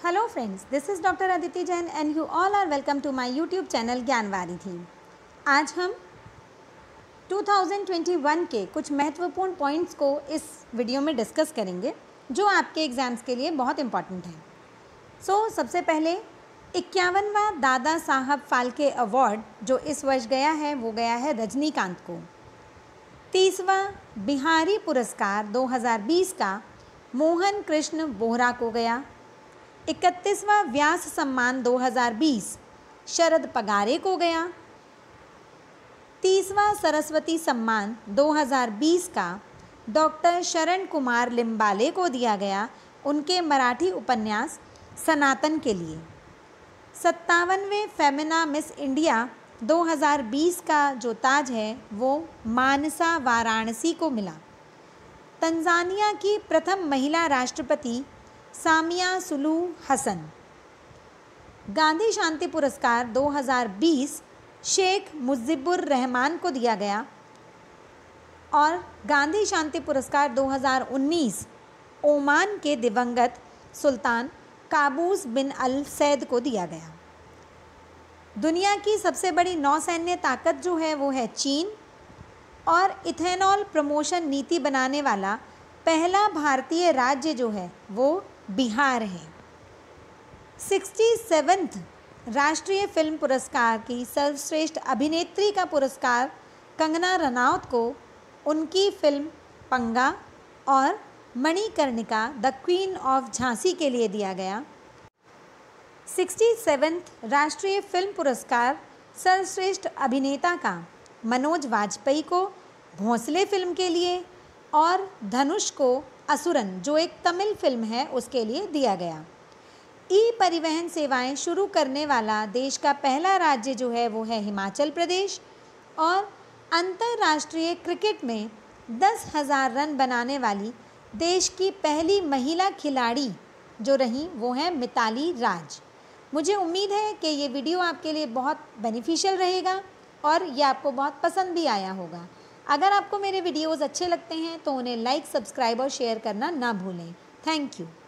Hello friends, this is Dr. Aditi Jain and you all are welcome to my YouTube channel ज्ञानवारी थी। आज हम 2021 के कुछ महत्वपूर्ण पॉइंट्स को इस वीडियो में डिस्कस करेंगे जो आपके एग्ज़ाम्स के लिए बहुत इम्पॉर्टेंट है। सबसे पहले 51वां दादा साहब फाल्के अवार्ड जो इस वर्ष गया है वो गया है रजनीकांत को। 30वां बिहारी पुरस्कार 2020 का मोहन कृष्ण बोहरा को गया। 31वां व्यास सम्मान 2020 शरद पगारे को गया। 30वां सरस्वती सम्मान 2020 का डॉक्टर शरण कुमार लिम्बाले को दिया गया उनके मराठी उपन्यास सनातन के लिए। 57वें फेमिना मिस इंडिया 2020 का जो ताज है वो मानसा वाराणसी को मिला। तंजानिया की प्रथम महिला राष्ट्रपति सामिया सुलूह हसन। गांधी शांति पुरस्कार 2020 शेख मुजिबुर रहमान को दिया गया और गांधी शांति पुरस्कार 2019 ओमान के दिवंगत सुल्तान काबूस बिन अल सैद को दिया गया। दुनिया की सबसे बड़ी नौसैन्य ताकत जो है वो है चीन और इथेनॉल प्रमोशन नीति बनाने वाला पहला भारतीय राज्य जो है वो बिहार है। 67th राष्ट्रीय फिल्म पुरस्कार की सर्वश्रेष्ठ अभिनेत्री का पुरस्कार कंगना रनौत को उनकी फिल्म पंगा और Manikarnika the queen of Jhansi के लिए दिया गया। 67th राष्ट्रीय फिल्म पुरस्कार सर्वश्रेष्ठ अभिनेता का मनोज वाजपेयी को भोंसले फिल्म के लिए और धनुष को असुरन जो एक तमिल फिल्म है उसके लिए दिया गया। ई परिवहन सेवाएं शुरू करने वाला देश का पहला राज्य जो है वो है हिमाचल प्रदेश और अंतर्राष्ट्रीय क्रिकेट में 10,000 रन बनाने वाली देश की पहली महिला खिलाड़ी जो रही वो है मिताली राज। मुझे उम्मीद है कि ये वीडियो आपके लिए बहुत बेनिफिशियल रहेगा और ये आपको बहुत पसंद भी आया होगा। अगर आपको मेरे वीडियोज़ अच्छे लगते हैं तो उन्हें लाइक, सब्सक्राइब और शेयर करना ना भूलें। Thank you.